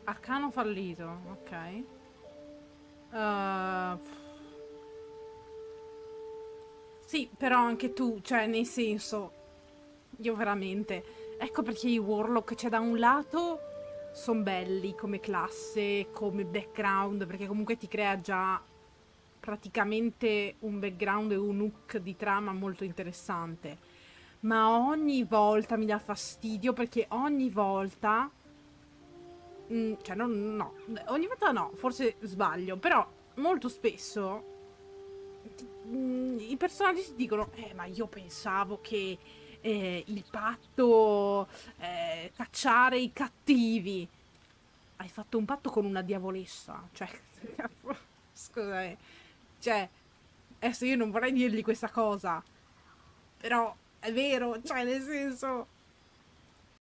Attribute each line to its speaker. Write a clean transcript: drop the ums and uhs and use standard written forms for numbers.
Speaker 1: Arcano fallito, ok. Uh, sì, però anche tu, cioè, nel senso, io veramente... Ecco perché i Warlock, cioè, da un lato, sono belli come classe, come background, perché comunque ti crea già praticamente un background e un hook di trama molto interessante. Ma ogni volta mi dà fastidio perché ogni volta... cioè, no, ogni volta no, forse sbaglio, però molto spesso i personaggi ti dicono, ma io pensavo che il patto cacciare i cattivi. Hai fatto un patto con una diavolessa, cioè, scusa, cioè, adesso io non vorrei dirgli questa cosa, però è vero, cioè, nel senso...